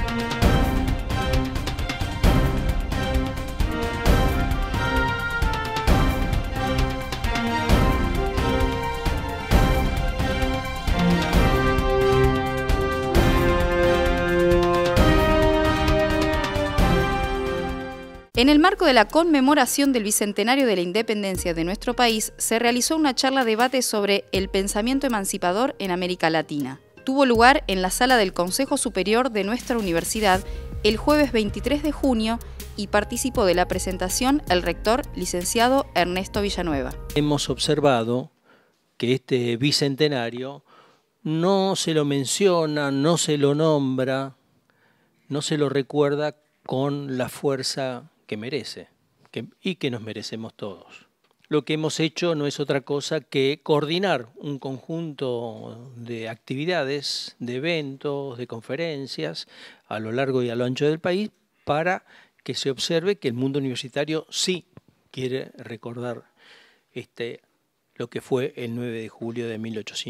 En el marco de la conmemoración del Bicentenario de la Independencia de nuestro país, se realizó una charla-debate sobre el pensamiento emancipador en América Latina. Tuvo lugar en la sala del Consejo Superior de nuestra universidad el jueves 23 de junio y participó de la presentación el rector, licenciado Ernesto Villanueva. Hemos observado que este bicentenario no se lo menciona, no se lo nombra, no se lo recuerda con la fuerza que merece y que nos merecemos todos. Lo que hemos hecho no es otra cosa que coordinar un conjunto de actividades, de eventos, de conferencias a lo largo y a lo ancho del país para que se observe que el mundo universitario sí quiere recordar lo que fue el 9 de julio de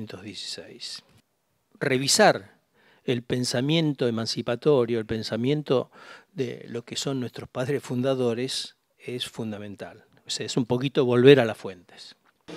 1816. Revisar el pensamiento emancipatorio, el pensamiento de lo que son nuestros padres fundadores es fundamental. O sea, es un poquito volver a las fuentes.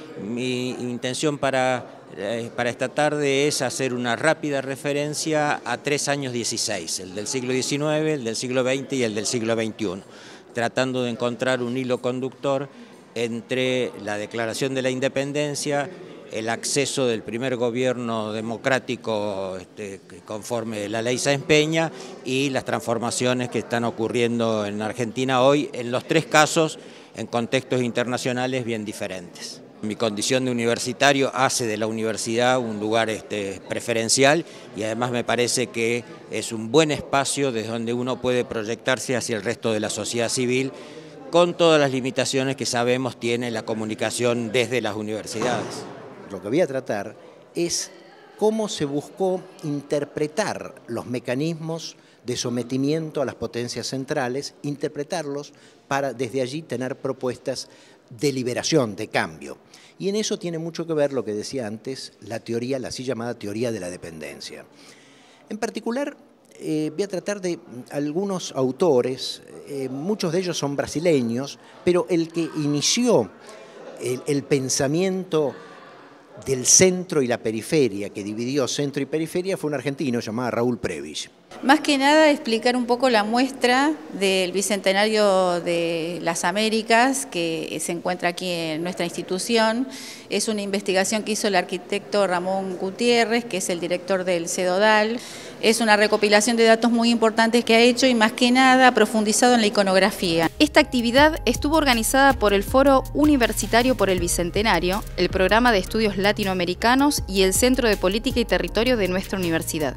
Mi intención para esta tarde es hacer una rápida referencia a 3 años 16, el del siglo XIX, el del siglo XX y el del siglo XXI, tratando de encontrar un hilo conductor entre la declaración de la independencia, el acceso del primer gobierno democrático conforme la ley Sáenz Peña y las transformaciones que están ocurriendo en Argentina hoy, en los 3 casos en contextos internacionales bien diferentes. Mi condición de universitario hace de la universidad un lugar preferencial y además me parece que es un buen espacio desde donde uno puede proyectarse hacia el resto de la sociedad civil con todas las limitaciones que sabemos tiene la comunicación desde las universidades. Lo que voy a tratar es cómo se buscó interpretar los mecanismos de sometimiento a las potencias centrales, interpretarlos para desde allí tener propuestas de liberación, de cambio. Y en eso tiene mucho que ver lo que decía antes, la teoría, la así llamada teoría de la dependencia. En particular, voy a tratar de algunos autores, muchos de ellos son brasileños, pero el que inició el pensamiento del centro y la periferia, que dividió centro y periferia, fue un argentino llamado Raúl Prebisch. Más que nada explicar un poco la muestra del Bicentenario de las Américas que se encuentra aquí en nuestra institución. Es una investigación que hizo el arquitecto Ramón Gutiérrez, que es el director del CEDODAL. Es una recopilación de datos muy importantes que ha hecho y más que nada ha profundizado en la iconografía. Esta actividad estuvo organizada por el Foro Universitario por el Bicentenario, el Programa de Estudios Latinoamericanos y el Centro de Política y Territorio de nuestra universidad.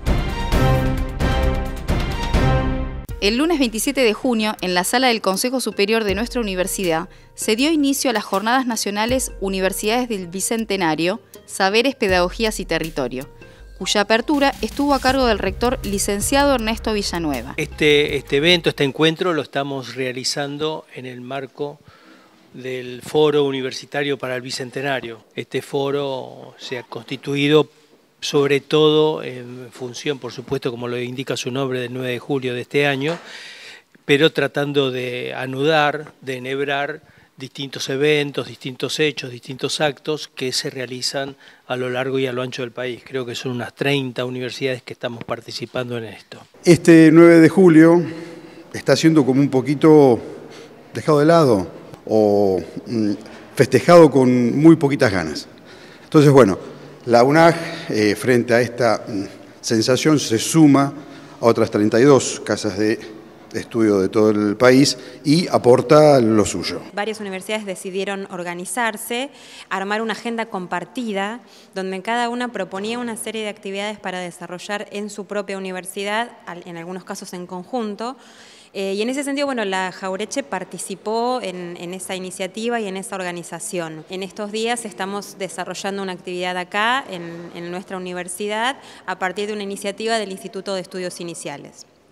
El lunes 27 de junio, en la sala del Consejo Superior de nuestra universidad, se dio inicio a las Jornadas Nacionales Universidades del Bicentenario, Saberes, Pedagogías y Territorio, cuya apertura estuvo a cargo del rector licenciado Ernesto Villanueva. Este encuentro lo estamos realizando en el marco del Foro Universitario para el Bicentenario. Este foro se ha constituido sobre todo en función, por supuesto, como lo indica su nombre, del 9 de julio de este año, pero tratando de anudar, de enhebrar distintos eventos, distintos hechos, distintos actos que se realizan a lo largo y a lo ancho del país. Creo que son unas 30 universidades que estamos participando en esto. Este 9 de julio está siendo como un poquito dejado de lado o festejado con muy poquitas ganas. Entonces, bueno, la UNAG, frente a esta sensación, se suma a otras 32 casas de estudio de todo el país y aporta lo suyo. Varias universidades decidieron organizarse, armar una agenda compartida, donde cada una proponía una serie de actividades para desarrollar en su propia universidad, en algunos casos en conjunto. Y en ese sentido, bueno, la Jauretche participó en esa iniciativa y en esa organización. En estos días estamos desarrollando una actividad acá, en nuestra universidad, a partir de una iniciativa del Instituto de Estudios Iniciales.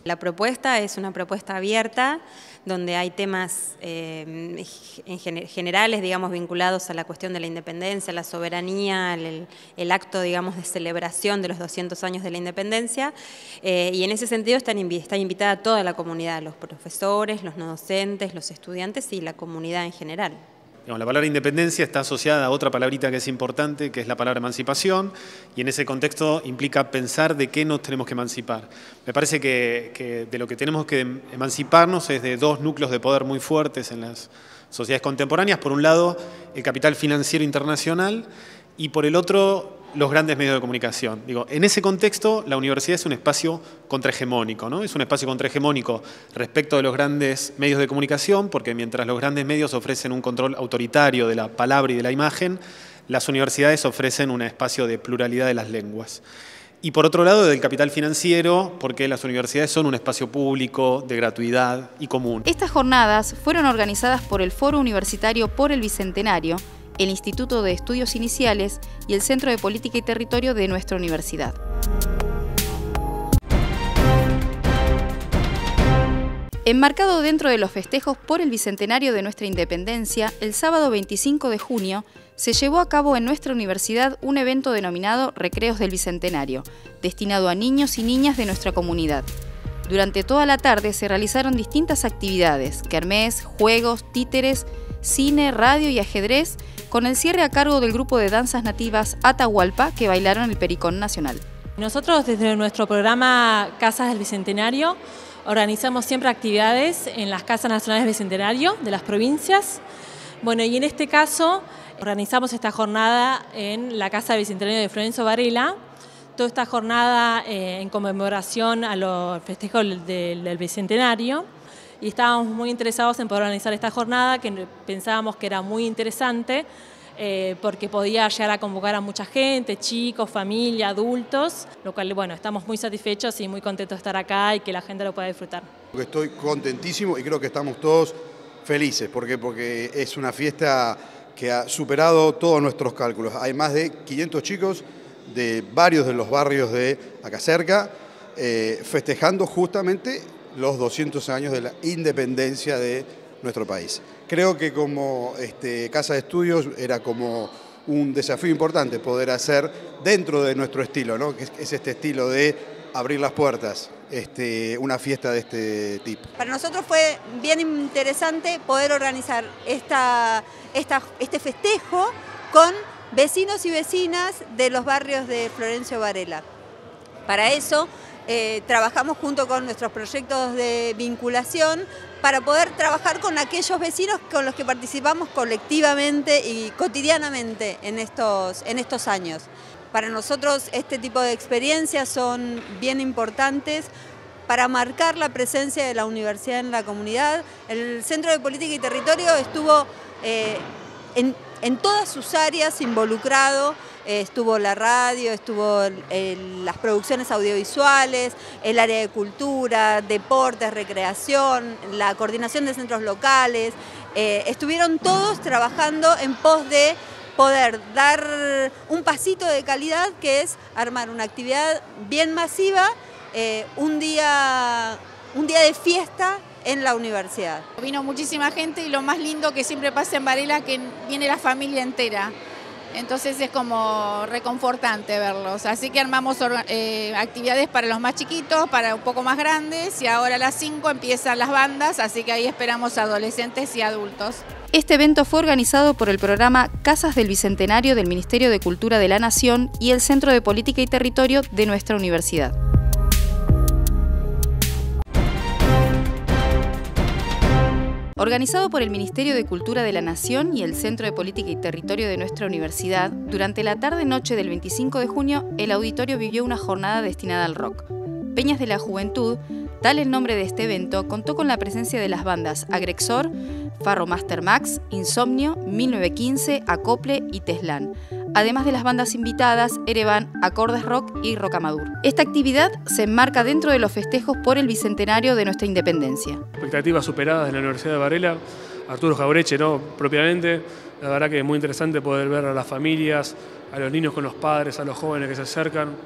La propuesta es una propuesta abierta, donde hay temas generales, digamos, vinculados a la cuestión de la independencia, la soberanía, el acto, digamos, de celebración de los 200 años de la independencia, y en ese sentido está invitada toda la comunidad, los profesores, los no docentes, los estudiantes y la comunidad en general. La palabra independencia está asociada a otra palabrita que es importante, que es la palabra emancipación, y en ese contexto implica pensar de qué nos tenemos que emancipar. Me parece que de lo que tenemos que emanciparnos es de dos núcleos de poder muy fuertes en las sociedades contemporáneas. Por un lado, el capital financiero internacional, y por el otro, los grandes medios de comunicación. En ese contexto, la universidad es un espacio contrahegemónico, ¿no? Es un espacio contrahegemónico respecto de los grandes medios de comunicación, porque mientras los grandes medios ofrecen un control autoritario de la palabra y de la imagen, las universidades ofrecen un espacio de pluralidad de las lenguas. Y por otro lado, del capital financiero, porque las universidades son un espacio público, de gratuidad y común. Estas jornadas fueron organizadas por el Foro Universitario por el Bicentenario, el Instituto de Estudios Iniciales y el Centro de Política y Territorio de nuestra universidad. Enmarcado dentro de los festejos por el Bicentenario de nuestra independencia, el sábado 25 de junio se llevó a cabo en nuestra universidad un evento denominado Recreos del Bicentenario, destinado a niños y niñas de nuestra comunidad. Durante toda la tarde se realizaron distintas actividades, kermés, juegos, títeres, cine, radio y ajedrez, con el cierre a cargo del grupo de danzas nativas Atahualpa, que bailaron el Pericón Nacional. Nosotros desde nuestro programa Casas del Bicentenario organizamos siempre actividades en las Casas Nacionales del Bicentenario de las provincias. Bueno, y en este caso organizamos esta jornada en la Casa del Bicentenario de Florencio Varela. Toda esta jornada en conmemoración a los festejos del Bicentenario. Y estábamos muy interesados en poder organizar esta jornada, que pensábamos que era muy interesante porque podía llegar a convocar a mucha gente, chicos, familia, adultos, lo cual, bueno, estamos muy satisfechos y muy contentos de estar acá y que la gente lo pueda disfrutar. Estoy contentísimo y creo que estamos todos felices, porque es una fiesta que ha superado todos nuestros cálculos. Hay más de 500 chicos de varios de los barrios de acá cerca, festejando justamente los 200 años de la independencia de nuestro país. Creo que como Casa de Estudios era como un desafío importante poder hacer dentro de nuestro estilo, ¿no? Que es este estilo de abrir las puertas, una fiesta de este tipo. Para nosotros fue bien interesante poder organizar este festejo con vecinos y vecinas de los barrios de Florencio Varela. Para eso trabajamos junto con nuestros proyectos de vinculación para poder trabajar con aquellos vecinos con los que participamos colectivamente y cotidianamente en estos años. Para nosotros este tipo de experiencias son bien importantes para marcar la presencia de la universidad en la comunidad. El Centro de Política y Territorio estuvo en todas sus áreas involucrado. Estuvo la radio, estuvo las producciones audiovisuales, el área de cultura, deportes, recreación, la coordinación de centros locales. Estuvieron todos trabajando en pos de poder dar un pasito de calidad, que es armar una actividad bien masiva, un día de fiesta en la universidad. Vino muchísima gente y lo más lindo que siempre pasa en Varela, que viene la familia entera. Entonces es como reconfortante verlos. Así que armamos actividades para los más chiquitos, para un poco más grandes, y ahora a las 5 empiezan las bandas, así que ahí esperamos a adolescentes y adultos. Este evento fue organizado por el programa Casas del Bicentenario del Ministerio de Cultura de la Nación y el Centro de Política y Territorio de nuestra universidad. Organizado por el Ministerio de Cultura de la Nación y el Centro de Política y Territorio de nuestra universidad, durante la tarde-noche del 25 de junio, el auditorio vivió una jornada destinada al rock. Peñas de la Juventud, tal el nombre de este evento, contó con la presencia de las bandas Agrexor, Farro Master Max, Insomnio, 1915, Acople y Teslán, además de las bandas invitadas Erevan, Acordes Rock y Rocamadur. Esta actividad se enmarca dentro de los festejos por el Bicentenario de nuestra independencia. Expectativas superadas en la Universidad de Varela, Arturo Jaureche, ¿no? Propiamente, la verdad que es muy interesante poder ver a las familias, a los niños con los padres, a los jóvenes que se acercan.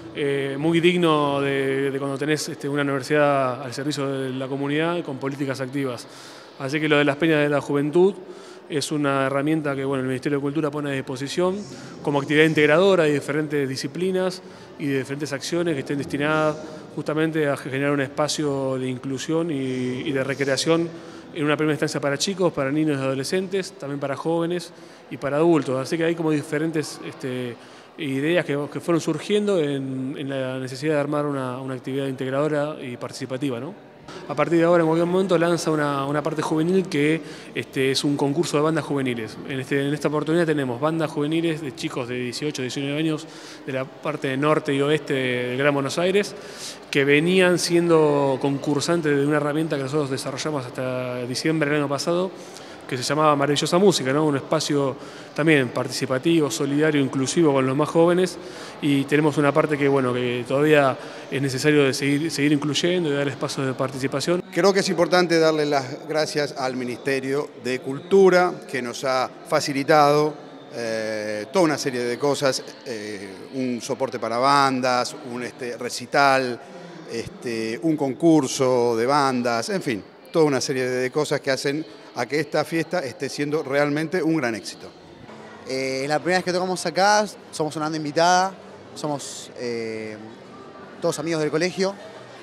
muy digno de cuando tenés una universidad al servicio de la comunidad con políticas activas. Así que lo de las peñas de la juventud es una herramienta que el Ministerio de Cultura pone a disposición como actividad integradora de diferentes disciplinas y de diferentes acciones que estén destinadas justamente a generar un espacio de inclusión y de recreación en una primera instancia para chicos, para niños y adolescentes, también para jóvenes y para adultos. Así que hay como diferentes ideas que fueron surgiendo en la necesidad de armar una actividad integradora y participativa, ¿no? A partir de ahora, en cualquier momento, lanza una parte juvenil que es un concurso de bandas juveniles. En esta oportunidad tenemos bandas juveniles de chicos de 18, 19 años de la parte norte y oeste del Gran Buenos Aires, que venían siendo concursantes de una herramienta que nosotros desarrollamos hasta diciembre del año pasado, que se llamaba Maravillosa Música, ¿no? Un espacio también participativo, solidario, inclusivo con los más jóvenes, y tenemos una parte que todavía es necesario de seguir incluyendo y dar espacios de participación. Creo que es importante darle las gracias al Ministerio de Cultura, que nos ha facilitado toda una serie de cosas, un soporte para bandas, un recital, un concurso de bandas, en fin, toda una serie de cosas que hacen a que esta fiesta esté siendo realmente un gran éxito. La primera vez que tocamos acá, somos una banda invitada, somos todos amigos del colegio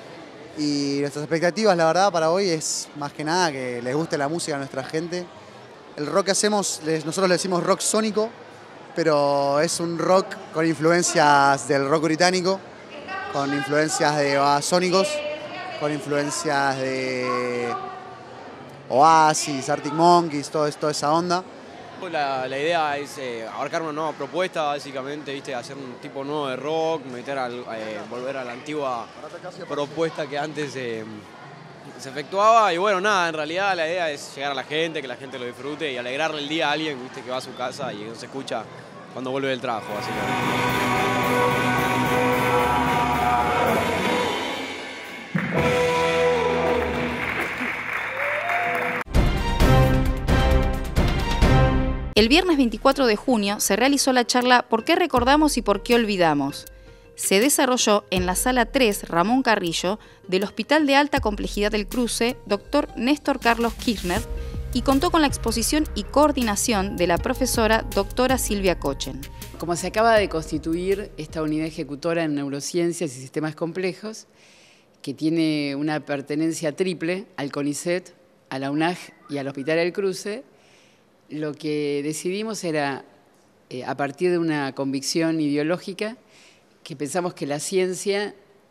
y nuestras expectativas, la verdad, para hoy es más que nada que les guste la música a nuestra gente. El rock que hacemos, nosotros le decimos rock sónico, pero es un rock con influencias del rock británico, con influencias de Babasónicos, con influencias de Oasis, Arctic Monkeys, toda esa onda. La idea es abarcar una nueva propuesta, básicamente, ¿viste? Hacer un tipo nuevo de rock, volver a la antigua propuesta que antes se efectuaba. Y en realidad la idea es llegar a la gente, que la gente lo disfrute y alegrarle el día a alguien, ¿viste? Que va a su casa y no se escucha cuando vuelve del trabajo, básicamente. El viernes 24 de junio se realizó la charla ¿Por qué recordamos y por qué olvidamos? Se desarrolló en la Sala 3 Ramón Carrillo del Hospital de Alta Complejidad del Cruce, Dr. Néstor Carlos Kirchner, y contó con la exposición y coordinación de la profesora doctora Silvia Kochen. Como se acaba de constituir esta unidad ejecutora en neurociencias y sistemas complejos, que tiene una pertenencia triple al CONICET, a la UNAG y al Hospital del Cruce, lo que decidimos era, a partir de una convicción ideológica, que pensamos que la ciencia,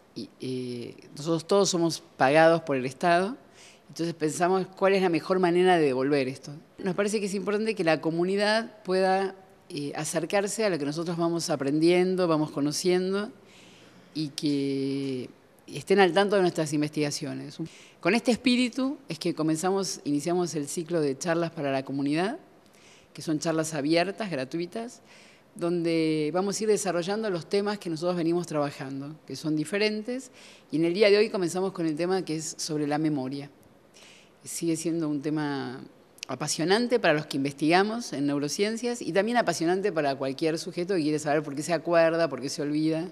nosotros todos somos pagados por el Estado, entonces pensamos cuál es la mejor manera de devolver esto. Nos parece que es importante que la comunidad pueda acercarse a lo que nosotros vamos aprendiendo, vamos conociendo, y que estén al tanto de nuestras investigaciones. Con este espíritu es que iniciamos el ciclo de charlas para la comunidad, que son charlas abiertas, gratuitas, donde vamos a ir desarrollando los temas que nosotros venimos trabajando, que son diferentes, y en el día de hoy comenzamos con el tema que es sobre la memoria. Sigue siendo un tema apasionante para los que investigamos en neurociencias y también apasionante para cualquier sujeto que quiere saber por qué se acuerda, por qué se olvida,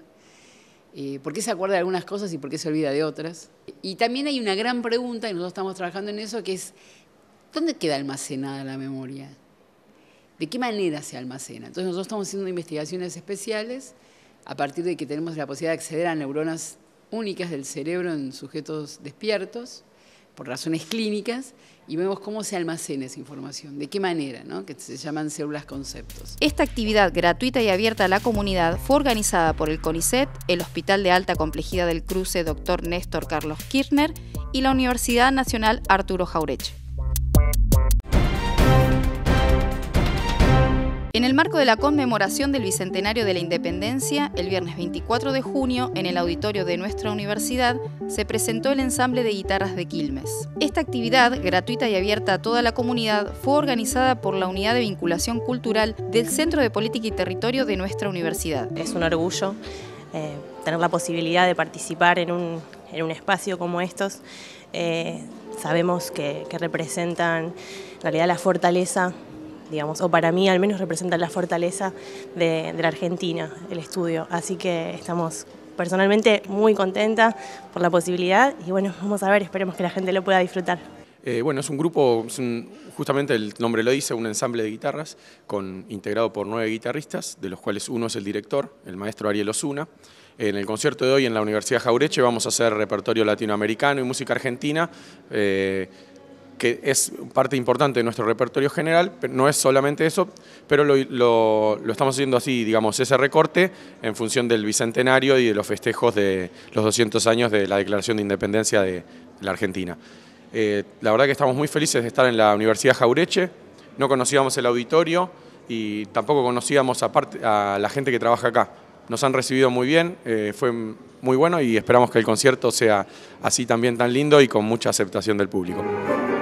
por qué se acuerda de algunas cosas y por qué se olvida de otras. Y también hay una gran pregunta, y nosotros estamos trabajando en eso, que es ¿dónde queda almacenada la memoria? ¿De qué manera se almacena? Entonces nosotros estamos haciendo investigaciones especiales a partir de que tenemos la posibilidad de acceder a neuronas únicas del cerebro en sujetos despiertos, por razones clínicas, y vemos cómo se almacena esa información, de qué manera, ¿no? Que se llaman células conceptos. Esta actividad gratuita y abierta a la comunidad fue organizada por el CONICET, el Hospital de Alta Complejidad del Cruce Dr. Néstor Carlos Kirchner y la Universidad Nacional Arturo Jauretche. En el marco de la conmemoración del Bicentenario de la Independencia, el viernes 24 de junio, en el auditorio de nuestra universidad, se presentó el ensamble de guitarras de Quilmes. Esta actividad, gratuita y abierta a toda la comunidad, fue organizada por la Unidad de Vinculación Cultural del Centro de Política y Territorio de nuestra universidad. Es un orgullo tener la posibilidad de participar en un espacio como estos. Sabemos que representan en realidad la fortaleza, digamos, o para mí al menos representa la fortaleza de la Argentina, el estudio. Así que estamos personalmente muy contenta por la posibilidad y bueno, vamos a ver, esperemos que la gente lo pueda disfrutar. Bueno, es un grupo, justamente el nombre lo dice, un ensamble de guitarras integrado por 9 guitarristas, de los cuales uno es el director, el maestro Ariel Osuna. En el concierto de hoy en la Universidad Jauretche vamos a hacer repertorio latinoamericano y música argentina, que es parte importante de nuestro repertorio general, pero no es solamente eso, pero lo estamos haciendo así, digamos, ese recorte en función del Bicentenario y de los festejos de los 200 años de la Declaración de Independencia de la Argentina. La verdad que estamos muy felices de estar en la Universidad Jauretche, no conocíamos el auditorio y tampoco conocíamos a la gente que trabaja acá. Nos han recibido muy bien, fue muy bueno y esperamos que el concierto sea así también tan lindo y con mucha aceptación del público.